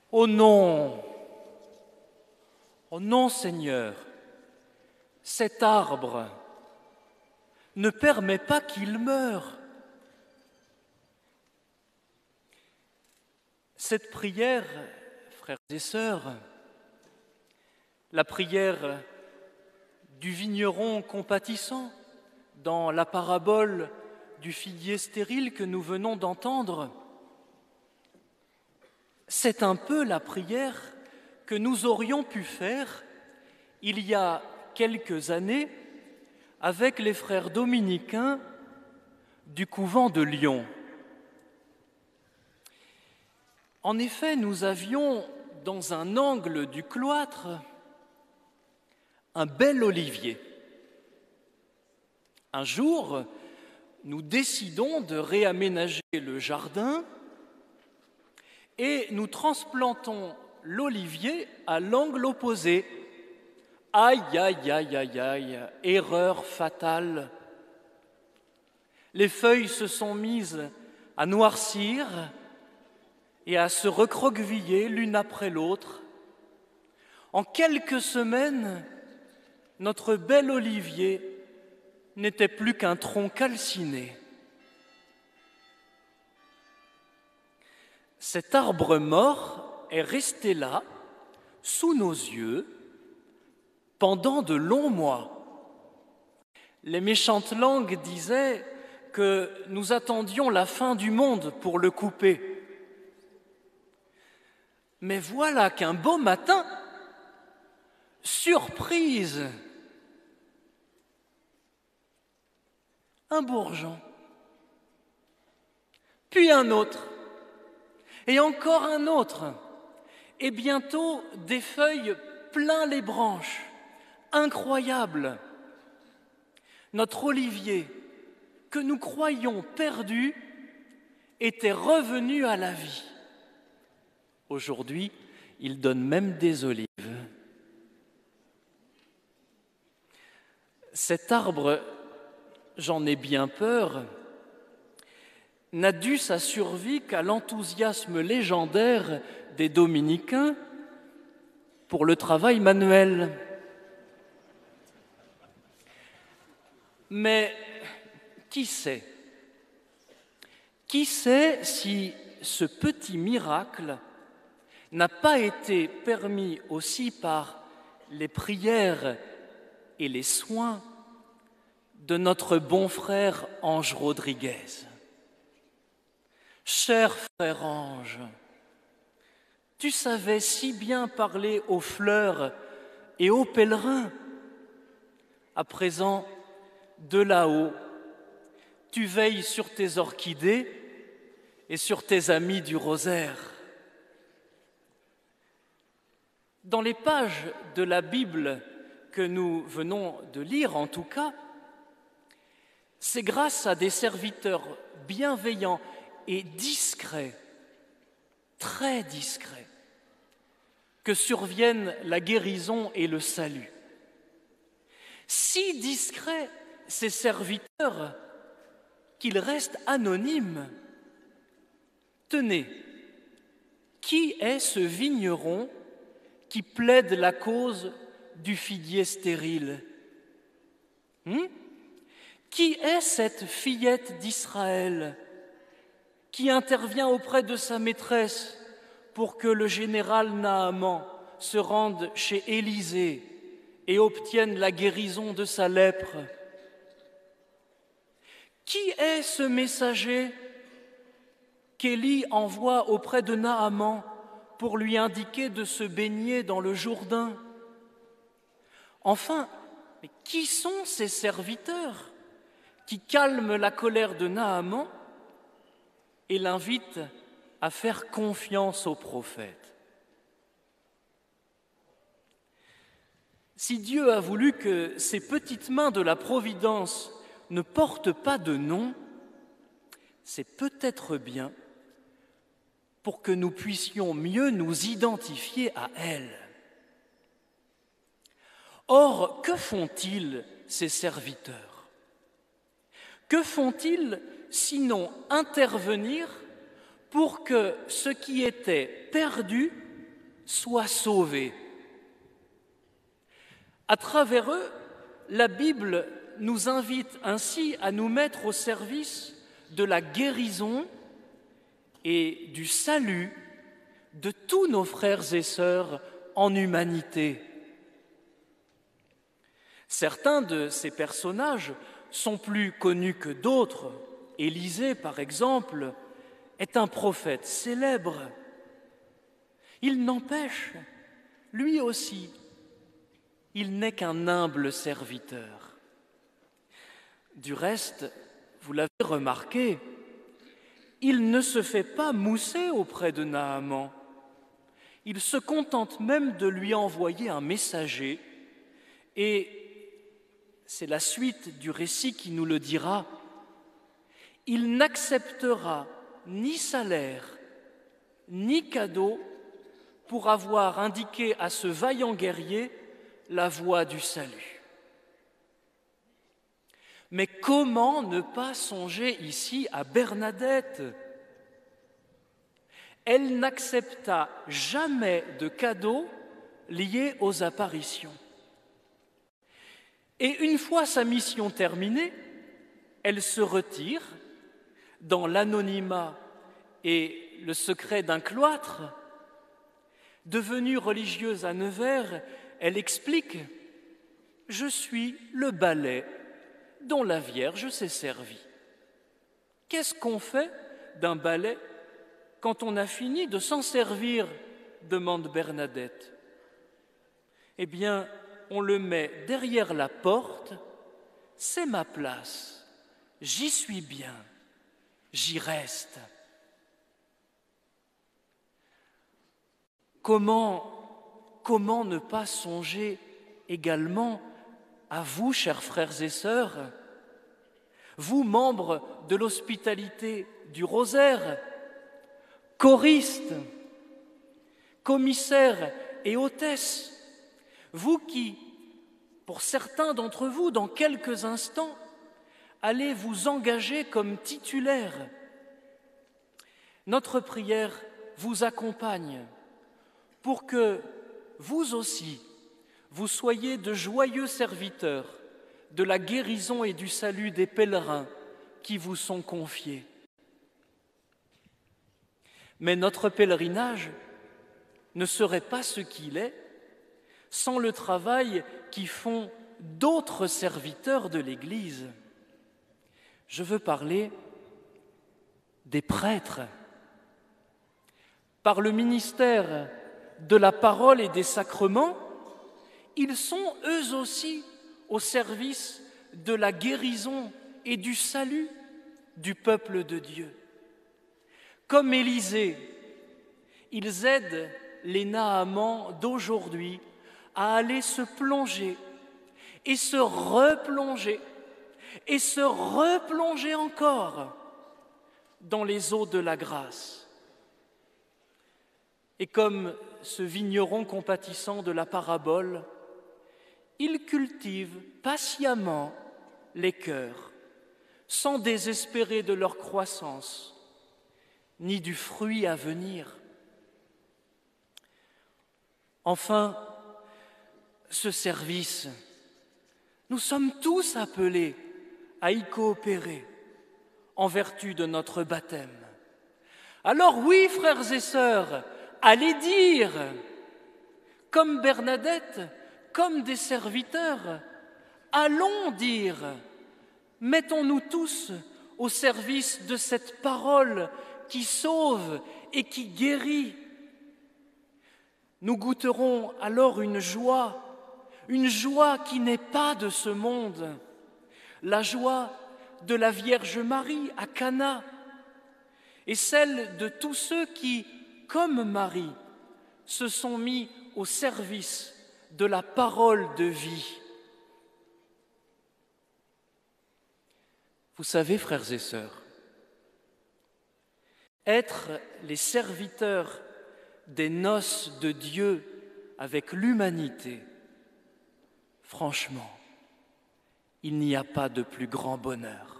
Oh non, oh non Seigneur, cet arbre ne permet pas qu'il meure. Cette prière, frères et sœurs, la prière du vigneron compatissant dans la parabole du figuier stérile que nous venons d'entendre, c'est un peu la prière que nous aurions pu faire il y a quelques années avec les frères dominicains du couvent de Lyon. En effet, nous avions dans un angle du cloître un bel olivier. Un jour, nous décidons de réaménager le jardin et nous transplantons l'olivier à l'angle opposé. Aïe, aïe, aïe, aïe, aïe, erreur fatale. Les feuilles se sont mises à noircir et à se recroqueviller l'une après l'autre. En quelques semaines, notre bel olivier n'était plus qu'un tronc calciné. Cet arbre mort est resté là, sous nos yeux, pendant de longs mois. Les méchantes langues disaient que nous attendions la fin du monde pour le couper. Mais voilà qu'un beau matin, surprise, un bourgeon, puis un autre, et encore un autre, et bientôt des feuilles plein les branches. Incroyable! Notre olivier, que nous croyions perdu, était revenu à la vie. Aujourd'hui, il donne même des olives. Cet arbre, j'en ai bien peur, n'a dû sa survie qu'à l'enthousiasme légendaire des dominicains pour le travail manuel. Mais qui sait si ce petit miracle n'a pas été permis aussi par les prières et les soins de notre bon frère Ange Rodriguez. Cher frère Ange, tu savais si bien parler aux fleurs et aux pèlerins. À présent, de là-haut, tu veilles sur tes orchidées et sur tes amis du rosaire. Dans les pages de la Bible que nous venons de lire, en tout cas, c'est grâce à des serviteurs bienveillants et discrets, très discrets, que surviennent la guérison et le salut. Si discrets ces serviteurs qu'ils restent anonymes. Tenez, qui est ce vigneron qui plaide la cause du figuier stérile? Qui est cette fillette d'Israël qui intervient auprès de sa maîtresse pour que le général Naaman se rende chez Élisée et obtienne la guérison de sa lèpre? Qui est ce messager qu'Élie envoie auprès de Naaman pour lui indiquer de se baigner dans le Jourdain? Enfin, mais qui sont ces serviteurs qui calment la colère de Naaman et l'invitent à faire confiance au prophète? Si Dieu a voulu que ces petites mains de la Providence ne portent pas de nom, c'est peut-être bien pour que nous puissions mieux nous identifier à elle. Or, que font-ils, ces serviteurs? Que font-ils sinon intervenir pour que ce qui était perdu soient sauvés. À travers eux, la Bible nous invite ainsi à nous mettre au service de la guérison et du salut de tous nos frères et sœurs en humanité. Certains de ces personnages sont plus connus que d'autres. Élisée, par exemple, est un prophète célèbre. Il n'empêche, lui aussi, il n'est qu'un humble serviteur. Du reste, vous l'avez remarqué, il ne se fait pas mousser auprès de Naaman. Il se contente même de lui envoyer un messager, et c'est la suite du récit qui nous le dira. Il n'acceptera ni salaire, ni cadeau pour avoir indiqué à ce vaillant guerrier la voie du salut. Mais comment ne pas songer ici à Bernadette ? Elle n'accepta jamais de cadeaux liés aux apparitions. Et une fois sa mission terminée, elle se retire dans l'anonymat et le secret d'un cloître. Devenue religieuse à Nevers, elle explique « Je suis le balai dont la Vierge s'est servie ». Qu'est-ce qu'on fait d'un balai quand on a fini de s'en servir ? Demande Bernadette. Eh bien, on le met derrière la porte, c'est ma place, j'y suis bien, j'y reste. Comment ne pas songer également à vous, chers frères et sœurs, vous, membres de l'hospitalité du Rosaire, choristes, commissaires et hôtesses, vous qui, pour certains d'entre vous, dans quelques instants, allez vous engager comme titulaires. Notre prière vous accompagne pour que vous aussi, vous soyez de joyeux serviteurs de la guérison et du salut des pèlerins qui vous sont confiés. Mais notre pèlerinage ne serait pas ce qu'il est sans le travail qu'y font d'autres serviteurs de l'Église. Je veux parler des prêtres. Par le ministère de la parole et des sacrements, ils sont eux aussi au service de la guérison et du salut du peuple de Dieu. Comme Élisée, ils aident les Naamans d'aujourd'hui à aller se plonger et se replonger et se replonger encore dans les eaux de la grâce. Et comme ce vigneron compatissant de la parabole, ils cultivent patiemment les cœurs, sans désespérer de leur croissance, ni du fruit à venir. Enfin, ce service, nous sommes tous appelés à y coopérer en vertu de notre baptême. Alors oui, frères et sœurs, allez dire, comme Bernadette, comme des serviteurs, allons dire, mettons-nous tous au service de cette parole qui sauve et qui guérit. Nous goûterons alors une joie qui n'est pas de ce monde, la joie de la Vierge Marie à Cana et celle de tous ceux qui, comme Marie, se sont mis au service de la parole de vie. Vous savez, frères et sœurs, être les serviteurs des noces de Dieu avec l'humanité, franchement, il n'y a pas de plus grand bonheur.